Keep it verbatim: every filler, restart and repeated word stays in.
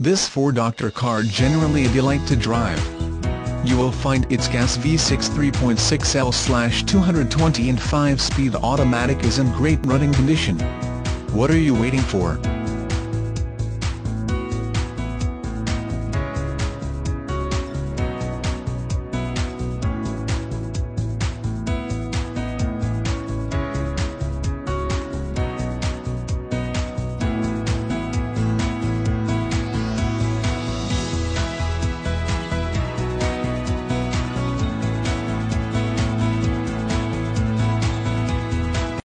This four-door car generally a delight to drive. You will find its gas V six three point six L two twenty and five speed automatic is in great running condition. What are you waiting for?